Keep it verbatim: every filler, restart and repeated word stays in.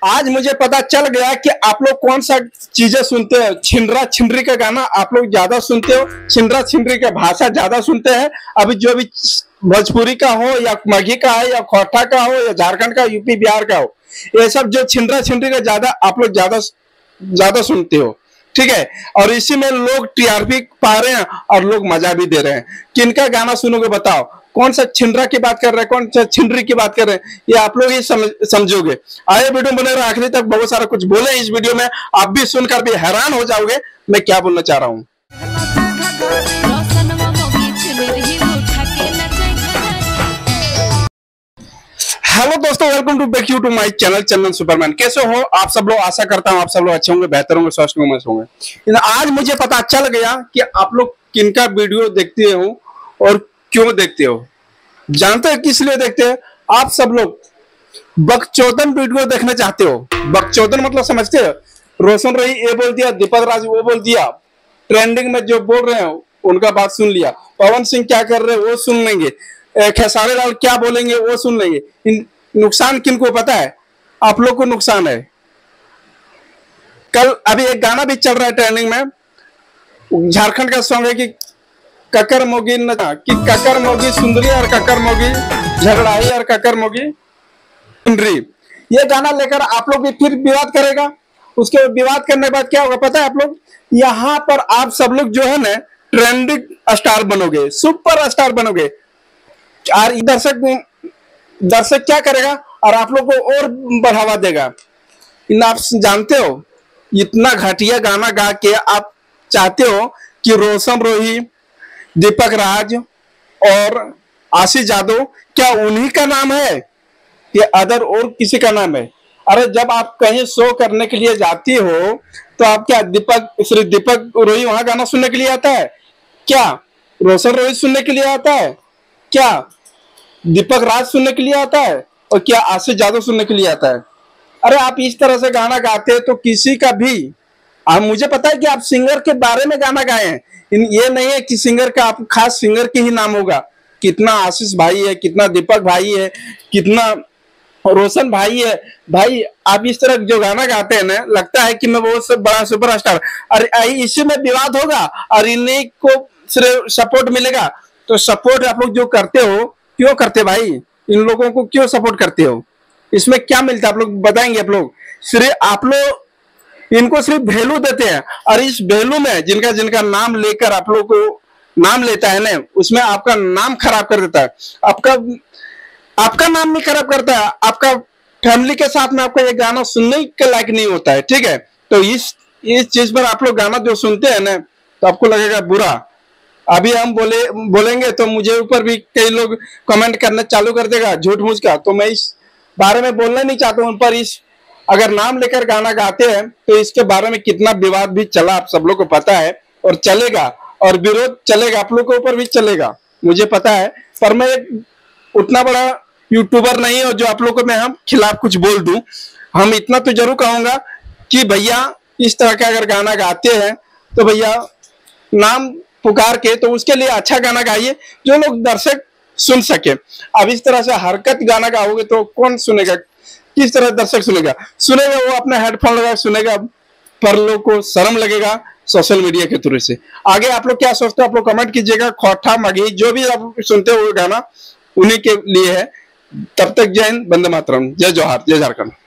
आज मुझे पता चल गया कि आप लोग कौन सा चीजें सुनते हो। छिंदरा छिंदरी का गाना आप लोग ज्यादा सुनते हो, छिंदरा छिंदरी का भाषा ज्यादा सुनते हैं। अभी जो भी भोजपुरी का हो या मगही का है या खोटा का हो या झारखंड का, यूपी बिहार का हो, ये सब जो छिंदरा छिंदरी का ज्यादा आप लोग ज्यादा ज्यादा सुनते हो, ठीक है। और इसी में लोग टीआरपी पा रहे हैं और लोग मजा भी दे रहे हैं। किनका गाना सुनोगे बताओ? कौन सा छिंदरा की बात कर रहे हैं, कौन सा छिंदरी की बात कर रहे हैं, ये आप लोग ही समझ, समझोगे। आए वीडियो बने रहे आखिरी तक, बहुत सारा कुछ बोले इस वीडियो में, आप भी सुनकर भी हैरान हो जाओगे मैं क्या बोलना चाह रहा हूँ। हेलो दोस्तों, welcome to back you to my channel Chandan superman. कैसे हो आप सब लोग? आशा करता हूँ आप सब लोग अच्छे होंगे, बेहतर होंगे, स्वस्थ होंगे, मस्त होंगे। आज मुझे पता चल गया कि आप लोग किनका वीडियो देखते हो और क्यों देखते हो। जानते हो किस लिए देखते हो? आप सब लोग बकचोदन वीडियो देखना चाहते हो। बकचोदन मतलब समझते हो? रोशन रही ये बोल दिया, दीपक राज वो बोल दिया, ट्रेंडिंग में जो बोल रहे हो उनका बात सुन लिया, पवन सिंह क्या कर रहे हैं वो सुन लेंगे, खेसारी लाल क्या बोलेंगे वो सुन लेंगे। नुकसान किनको पता है? आप लोग को नुकसान है। कल अभी एक गाना भी चल रहा है ट्रेंडिंग में, झारखंड का सॉन्ग है कि ककर मोगी न कि ककर मोगी सुंदरी और ककर मोगी झगड़ाई और ककर मोगी सुंदरी। ये गाना लेकर आप लोग भी फिर विवाद करेगा। उसके विवाद करने के बाद क्या होगा पता है? आप लोग यहाँ पर आप सब लोग जो है ना ट्रेंडिंग स्टार बनोगे, सुपर स्टार बनोगे। और दर्शक दर्शक क्या करेगा और आप लोग को और बढ़ावा देगा। इन आप जानते हो इतना घटिया गाना गा के आप चाहते हो कि रोशन रोही, दीपक राज और आशीष यादव क्या उन्हीं का नाम है या अदर और किसी का नाम है? अरे जब आप कहीं शो करने के लिए जाती हो तो आप क्या दीपक सिर्फ दीपक रोही वहां गाना सुनने के लिए आता है क्या? रोशन रोही सुनने के लिए आता है क्या? दीपक राज सुनने के लिए आता है और क्या आशीष यादव सुनने के लिए आता है? अरे आप इस तरह से गाना गाते हैं तो किसी का भी, अब मुझे पता है कि आप सिंगर के बारे में गाना गाए हैं, ये नहीं है कि सिंगर का आप खास सिंगर के ही नाम होगा। कितना आशीष भाई है, कितना दीपक भाई है, कितना रोशन भाई है। भाई आप इस तरह जो गाना गाते हैं ना, लगता है कि मैं बहुत से बड़ा सुपरस्टार। अरे इसी में विवाद होगा और इन्हीं को सिर्फ सपोर्ट मिलेगा। तो सपोर्ट आप लोग जो करते हो क्यों करते भाई? इन लोगों को क्यों सपोर्ट करते हो? इसमें क्या मिलता है आप लोग बताएंगे? आप लोग सिर्फ आप लोग इनको सिर्फ वैल्यू देते हैं और इस वैल्यू में जिनका जिनका नाम लेकर आप लोग को नाम लेता है ना, उसमें आपका नाम खराब कर देता है। आपका आपका नाम नहीं खराब करता है, आपका फैमिली के साथ में आपका ये गाना सुनने के लायक नहीं होता है, ठीक है। तो इस इस चीज पर आप लोग गाना जो सुनते हैं ना तो आपको लगेगा बुरा। अभी हम बोले बोलेंगे तो मुझे ऊपर भी कई लोग कमेंट करना चालू कर देगा झूठ मूठ का, तो मैं इस बारे में बोलना नहीं चाहता हूं। पर इस अगर नाम लेकर गाना गाते हैं तो इसके बारे में कितना विवाद भी चला आप सब लोग को पता है और चलेगा, और विरोध चलेगा, आप लोग के ऊपर भी चलेगा, मुझे पता है। पर मैं उतना बड़ा यूट्यूबर नहीं है जो आप लोग को मैं हम खिलाफ कुछ बोल दूं। हम इतना तो जरूर कहूंगा कि भैया इस तरह का अगर गाना गाते हैं तो भैया नाम पुकार के तो उसके लिए अच्छा गाना गाइए जो लोग दर्शक सुन सके। अब इस तरह से हरकत गाना गाओगे तो कौन सुनेगा? किस तरह दर्शक सुनेगा? सुनेगा वो अपना हेडफोन लगा सुनेगा, पर लोग को शर्म लगेगा सोशल मीडिया के थ्रू से। आगे आप लोग क्या सोचते हो आप लोग कमेंट कीजिएगा। खोटा मगही जो भी आप सुनते हो गाना उन्हीं के लिए है। तब तक जय हिंद, वंदे मातरम, जय जोहार, जय झारखंड।